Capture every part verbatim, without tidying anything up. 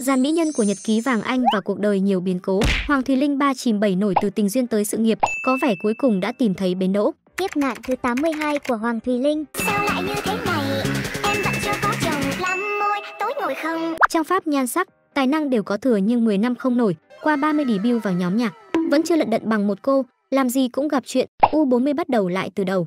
Dàn mỹ nhân của nhật ký vàng Anh và cuộc đời nhiều biến cố, Hoàng Thùy Linh ba chìm bảy nổi từ tình duyên tới sự nghiệp, có vẻ cuối cùng đã tìm thấy bến đỗ. Kiếp nạn thứ tám mươi hai của Hoàng Thùy Linh. Sao lại như thế này? Em vẫn chưa có chồng, lắm môi, tối ngồi không. Trang pháp, nhan sắc, tài năng đều có thừa nhưng mười năm không nổi, qua ba mươi debut vào nhóm nhạc, vẫn chưa lận đận bằng một cô, làm gì cũng gặp chuyện, U bốn mươi bắt đầu lại từ đầu.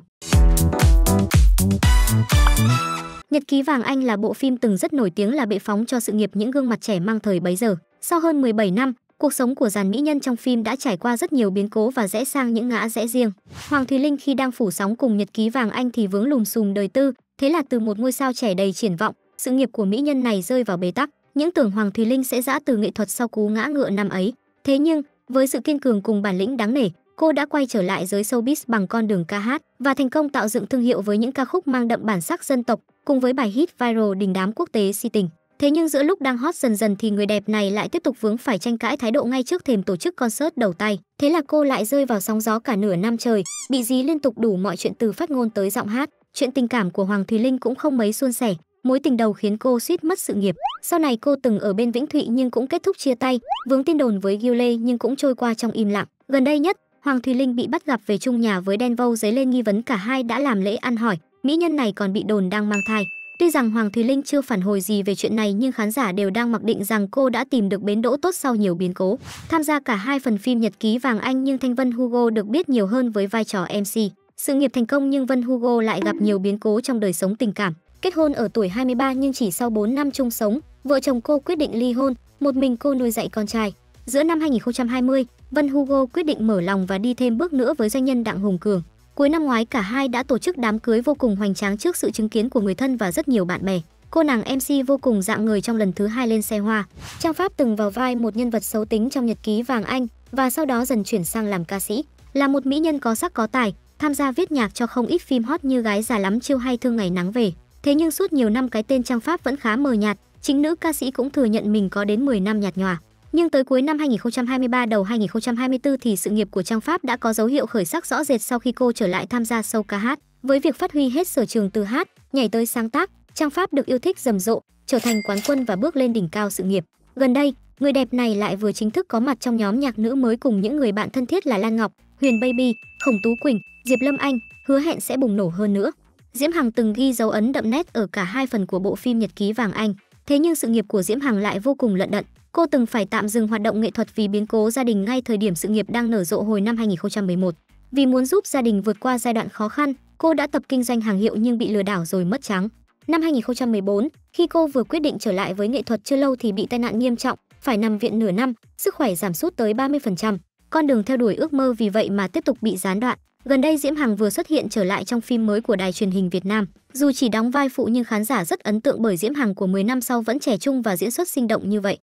Nhật ký vàng Anh là bộ phim từng rất nổi tiếng là bệ phóng cho sự nghiệp những gương mặt trẻ mang thời bấy giờ. Sau hơn mười bảy năm, cuộc sống của dàn mỹ nhân trong phim đã trải qua rất nhiều biến cố và rẽ sang những ngã rẽ riêng. Hoàng Thùy Linh khi đang phủ sóng cùng Nhật ký vàng Anh thì vướng lùm xùm đời tư, thế là từ một ngôi sao trẻ đầy triển vọng, sự nghiệp của mỹ nhân này rơi vào bế tắc. Những tưởng Hoàng Thùy Linh sẽ giã từ nghệ thuật sau cú ngã ngựa năm ấy. Thế nhưng, với sự kiên cường cùng bản lĩnh đáng nể, cô đã quay trở lại giới showbiz bằng con đường ca hát và thành công tạo dựng thương hiệu với những ca khúc mang đậm bản sắc dân tộc, cùng với bài hit viral đình đám quốc tế Si Tình. Thế nhưng giữa lúc đang hot dần dần thì người đẹp này lại tiếp tục vướng phải tranh cãi thái độ ngay trước thềm tổ chức concert đầu tay. Thế là cô lại rơi vào sóng gió cả nửa năm trời, bị dí liên tục đủ mọi chuyện từ phát ngôn tới giọng hát. Chuyện tình cảm của Hoàng Thùy Linh cũng không mấy suôn sẻ, mối tình đầu khiến cô suýt mất sự nghiệp. Sau này cô từng ở bên Vĩnh Thụy nhưng cũng kết thúc chia tay, vướng tin đồn với Gil Lê nhưng cũng trôi qua trong im lặng. Gần đây nhất, Hoàng Thùy Linh bị bắt gặp về chung nhà với Đen Vâu dấy lên nghi vấn cả hai đã làm lễ ăn hỏi. Mỹ nhân này còn bị đồn đang mang thai. Tuy rằng Hoàng Thùy Linh chưa phản hồi gì về chuyện này nhưng khán giả đều đang mặc định rằng cô đã tìm được bến đỗ tốt sau nhiều biến cố. Tham gia cả hai phần phim Nhật ký vàng Anh nhưng Thanh Vân Hugo được biết nhiều hơn với vai trò em xê. Sự nghiệp thành công nhưng Vân Hugo lại gặp nhiều biến cố trong đời sống tình cảm. Kết hôn ở tuổi hai mươi ba nhưng chỉ sau bốn năm chung sống, vợ chồng cô quyết định ly hôn, một mình cô nuôi dạy con trai. Giữa năm hai nghìn không trăm hai mươi, Vân Hugo quyết định mở lòng và đi thêm bước nữa với doanh nhân Đặng Hùng Cường. Cuối năm ngoái cả hai đã tổ chức đám cưới vô cùng hoành tráng trước sự chứng kiến của người thân và rất nhiều bạn bè. Cô nàng em xê vô cùng rạng ngời trong lần thứ hai lên xe hoa. Trang Pháp từng vào vai một nhân vật xấu tính trong Nhật ký vàng Anh và sau đó dần chuyển sang làm ca sĩ. Là một mỹ nhân có sắc có tài, tham gia viết nhạc cho không ít phim hot như Gái già lắm chiêu hay Thương ngày nắng về. Thế nhưng suốt nhiều năm cái tên Trang Pháp vẫn khá mờ nhạt, chính nữ ca sĩ cũng thừa nhận mình có đến mười năm nhạt nhòa. Nhưng tới cuối năm hai nghìn không trăm hai mươi ba đầu hai nghìn không trăm hai mươi tư thì sự nghiệp của Trang Pháp đã có dấu hiệu khởi sắc rõ rệt sau khi cô trở lại tham gia show ca hát. Với việc phát huy hết sở trường từ hát, nhảy tới sáng tác, Trang Pháp được yêu thích rầm rộ, trở thành quán quân và bước lên đỉnh cao sự nghiệp. Gần đây, người đẹp này lại vừa chính thức có mặt trong nhóm nhạc nữ mới cùng những người bạn thân thiết là Lan Ngọc, Huyền Baby, Khổng Tú Quỳnh, Diệp Lâm Anh, hứa hẹn sẽ bùng nổ hơn nữa. Diễm Hằng từng ghi dấu ấn đậm nét ở cả hai phần của bộ phim Nhật ký vàng Anh. Thế nhưng sự nghiệp của Diễm Hằng lại vô cùng lận đận. Cô từng phải tạm dừng hoạt động nghệ thuật vì biến cố gia đình ngay thời điểm sự nghiệp đang nở rộ hồi năm hai nghìn không trăm mười một. Vì muốn giúp gia đình vượt qua giai đoạn khó khăn, cô đã tập kinh doanh hàng hiệu nhưng bị lừa đảo rồi mất trắng. Năm hai nghìn không trăm mười bốn, khi cô vừa quyết định trở lại với nghệ thuật chưa lâu thì bị tai nạn nghiêm trọng, phải nằm viện nửa năm, sức khỏe giảm sút tới ba mươi phần trăm. Con đường theo đuổi ước mơ vì vậy mà tiếp tục bị gián đoạn. Gần đây Diễm Hằng vừa xuất hiện trở lại trong phim mới của đài truyền hình Việt Nam. Dù chỉ đóng vai phụ nhưng khán giả rất ấn tượng bởi Diễm Hằng của mười năm sau vẫn trẻ trung và diễn xuất sinh động như vậy.